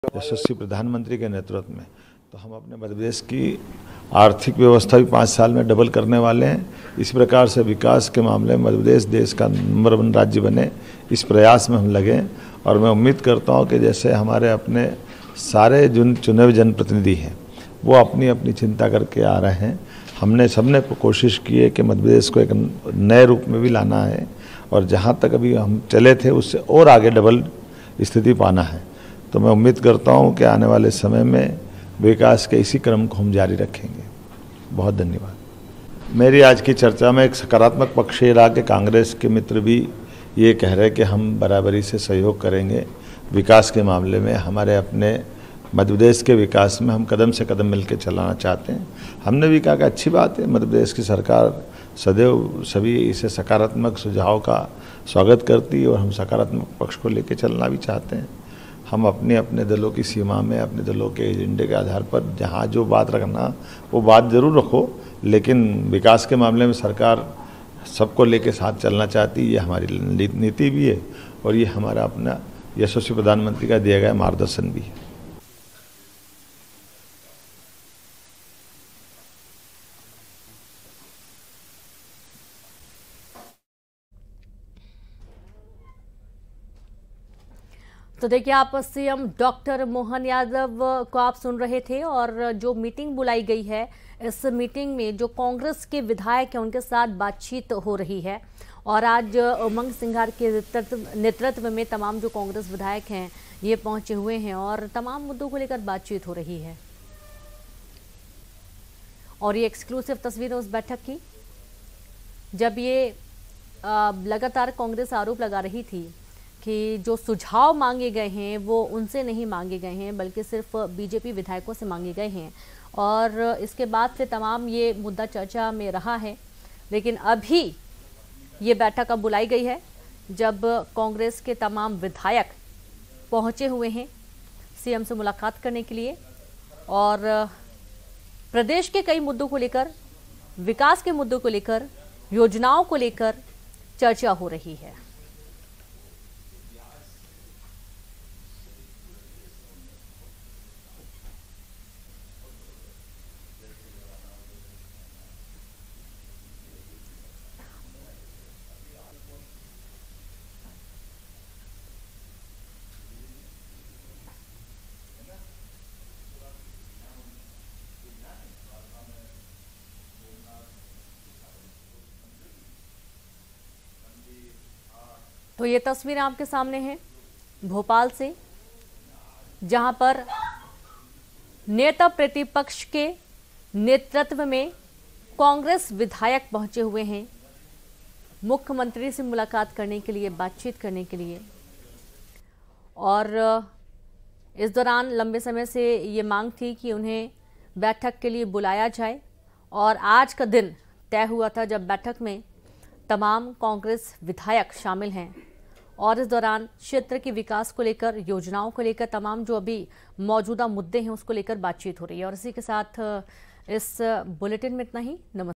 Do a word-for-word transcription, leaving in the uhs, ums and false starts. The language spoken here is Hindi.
यशस्वी प्रधानमंत्री के नेतृत्व में तो हम अपने मध्य प्रदेश की आर्थिक व्यवस्था भी पाँच साल में डबल करने वाले हैं। इस प्रकार से विकास के मामले में मध्य प्रदेश देश का नंबर वन राज्य बने, इस प्रयास में हम लगे। और मैं उम्मीद करता हूं कि जैसे हमारे अपने सारे जो चुने हुए जनप्रतिनिधि हैं वो अपनी अपनी चिंता करके आ रहे हैं, हमने सबने कोशिश की है कि मध्य प्रदेश को एक नए रूप में भी लाना है और जहाँ तक अभी हम चले थे उससे और आगे डबल स्थिति पाना है। तो मैं उम्मीद करता हूं कि आने वाले समय में विकास के इसी क्रम को हम जारी रखेंगे। बहुत धन्यवाद। मेरी आज की चर्चा में एक सकारात्मक पक्ष ये रहा कि कांग्रेस के मित्र भी ये कह रहे कि हम बराबरी से सहयोग करेंगे विकास के मामले में। हमारे अपने मध्य प्रदेश के विकास में हम कदम से कदम मिलकर चलाना चाहते हैं। हमने भी कहा कि अच्छी बात है, मध्य प्रदेश की सरकार सदैव सभी इसे सकारात्मक सुझाव का स्वागत करती है और हम सकारात्मक पक्ष को लेकर चलना भी चाहते हैं। हम अपने अपने दलों की सीमा में अपने दलों के एजेंडे के आधार पर जहाँ जो बात रखना वो बात ज़रूर रखो, लेकिन विकास के मामले में सरकार सबको लेके साथ चलना चाहती है। ये हमारी नीति भी है और ये हमारा अपना यशस्वी प्रधानमंत्री का दिया गया मार्गदर्शन भी है। तो देखिए, आप सीएम डॉक्टर मोहन यादव को आप सुन रहे थे और जो मीटिंग बुलाई गई है, इस मीटिंग में जो कांग्रेस के विधायक हैं उनके साथ बातचीत हो रही है। और आज उमंग सिंघार के नेतृत्व में तमाम जो कांग्रेस विधायक हैं ये पहुंचे हुए हैं और तमाम मुद्दों को लेकर बातचीत हो रही है। और ये एक्सक्लूसिव तस्वीर है उस बैठक की जब ये लगातार कांग्रेस आरोप लगा रही थी कि जो सुझाव मांगे गए हैं वो उनसे नहीं मांगे गए हैं बल्कि सिर्फ बीजेपी विधायकों से मांगे गए हैं। और इसके बाद से तमाम ये मुद्दा चर्चा में रहा है। लेकिन अभी ये बैठक अब बुलाई गई है जब कांग्रेस के तमाम विधायक पहुंचे हुए हैं सीएम से मुलाकात करने के लिए और प्रदेश के कई मुद्दों को लेकर, विकास के मुद्दों को लेकर, योजनाओं को लेकर चर्चा हो रही है। तो ये तस्वीर आपके सामने है भोपाल से, जहां पर नेता प्रतिपक्ष के नेतृत्व में कांग्रेस विधायक पहुंचे हुए हैं मुख्यमंत्री से मुलाकात करने के लिए, बातचीत करने के लिए। और इस दौरान लंबे समय से ये मांग थी कि उन्हें बैठक के लिए बुलाया जाए और आज का दिन तय हुआ था जब बैठक में तमाम कांग्रेस विधायक शामिल हैं। और इस दौरान क्षेत्र के विकास को लेकर, योजनाओं को लेकर, तमाम जो अभी मौजूदा मुद्दे हैं उसको लेकर बातचीत हो रही है। और इसी के साथ इस बुलेटिन में इतना ही। नमस्कार।